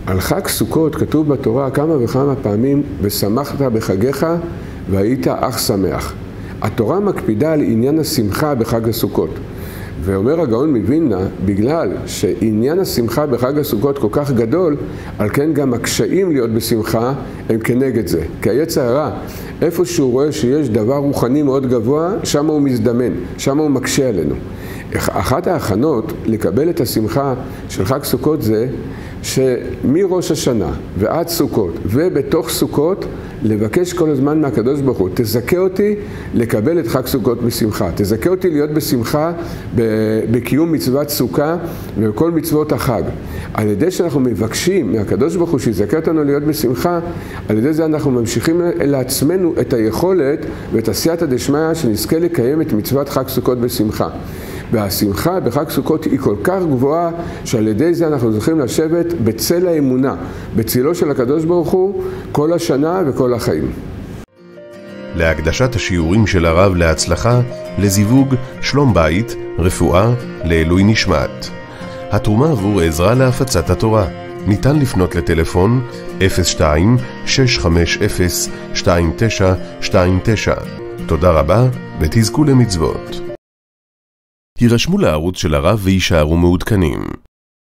על חג סוכות כתוב בתורה כמה וכמה פעמים, ושמחת בחגיך והיית אך שמח. התורה מקפידה על עניין השמחה בחג הסוכות. ואומר הגאון מווילנה, בגלל שעניין השמחה בחג הסוכות כל כך גדול, על כן גם הקשיים להיות בשמחה הם כנגד זה. כי היצר הרע, איפה שהוא רואה שיש דבר רוחני מאוד גבוה, שם הוא מזדמן, שם הוא מקשה עלינו. אחת ההכנות לקבל את השמחה של חג סוכות זה שמראש השנה ועד סוכות ובתוך סוכות לבקש כל הזמן מהקדוש ברוך הוא, תזכה אותי לקבל את חג סוכות בשמחה, תזכה אותי להיות בשמחה בקיום מצוות סוכה וכל מצוות החג. על ידי שאנחנו מבקשים מהקדוש ברוך הוא שיזכה אותנו להיות בשמחה, על ידי זה אנחנו ממשיכים לעצמנו את היכולת ואת עשייתא דשמיא שנזכה לקיים את מצוות חג סוכות בשמחה. והשמחה בחג סוכות היא כל כך גבוהה שעל ידי זה אנחנו זוכים לשבת בצל האמונה, בצילו של הקדוש ברוך הוא כל השנה וכל החיים. להקדשת השיעורים של הרב להצלחה, לזיווג, שלום בית, רפואה, לעילוי נשמת. התרומה עבור עזרה להפצת התורה. ניתן לפנות לטלפון 02-650-2929. תודה רבה ותזכו למצוות. הירשמו לערוץ של הרב וישארו מעודכנים.